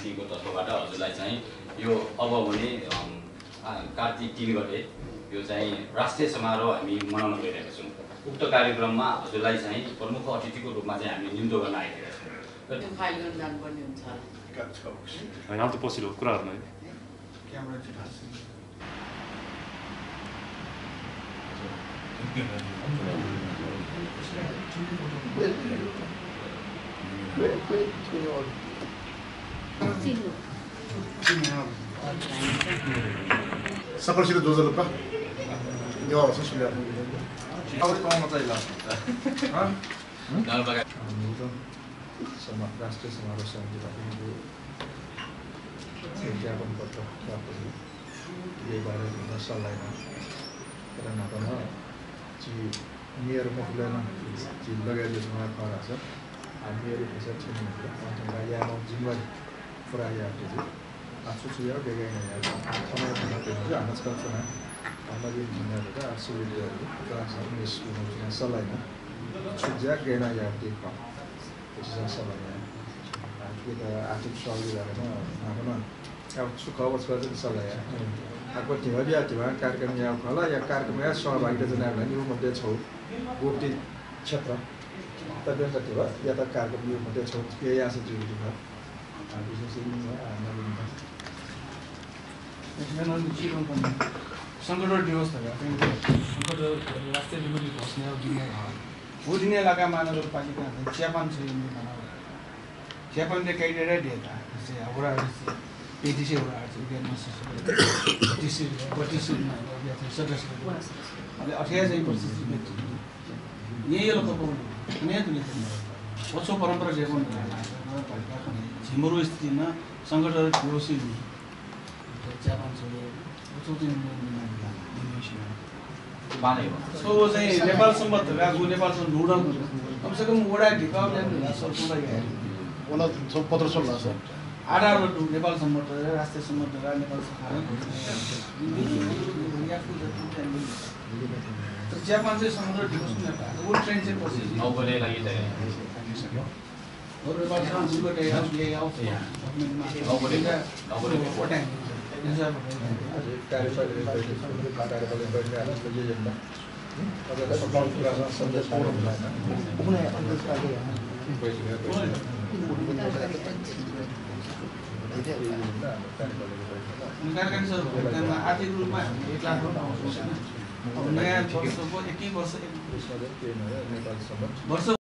सिंहको तर्फबाट हजुरलाई चाहिँ यो अब भने कार्तिक 3 गते यो चाहिँ राष्ट्रिय समारोह हामी मनाउन गइरहेका छौँ। उक्त कार्यक्रममा हजुरलाई चाहिँ प्रमुख अतिथिको रूपमा चाहिँ हामी निम्तो गर्न आइरहेका छौँ। त्यो फाइल गर्न जानुपर्ने हुन्छ होइन अब त पछिल्लो कुराहरुमा क्यामेरा चाहिँ सकलसित जोजलुका यो आउँछ सुन्या अब कम चाहिँ ल राष्ट्रिय समारोह समितिबाट ज्ञापन पत्र प्राप्त भयो यही बारे सल्लाहमा र नातामा मेयर मफुलेमा लगायत उहाँ खरा छ मेयर पैसा छिन्नु या म जिम्मेवारी पुरा या 수수야 배경이야. 처음에 그때 안 했었잖아. 아마도 지나다가 수리를 그래서 미스는 그냥 살아요. 주자 개나야 되고. 그래서 살아요. 그게 아티피셜이라는 아마는 अब सुखवस गर्दै सल्लाह अब तिमीले तिमीले कार्यक्रम यहाँ होला या कार्यक्रममा सहभागिता जनाहरूलाई यो मध्ये छौ गोप्ती क्षेत्र तबेर कति भयो या त कार्यक्रम यो मध्ये छौ के यहाँ से जुडी भयो विशेष संकट दिवस था संकट राष्ट्रीय विभूति घोषणा वो दिन लगा महानगरपालिका चियापान से चियापान ने कई डेरा दिया था जैसे अबरा पेटीसी हो रहा है पटीसी सदस्य अरे 28% ये लोग को नहीं तो वर्षों परंपरा जीवन झिमरो स्थितिमा संकट दिवस सो चाहिँ नेपालसम्म गएको नेपालसम्म रुडल कमसेकम वडा ओला पत्र चल्ला छ आधारबाट नेपालसम्म राष्ट्रियसम्म नेपाल चियापान चाहिँ समुद्र ढिको वो ट्रेन चाहिँ पछि नौबले लागिसक्यो आर्थिक रूपमा 1 लाख रुपैयाँ नयाँ वर्षको 21 वर्ष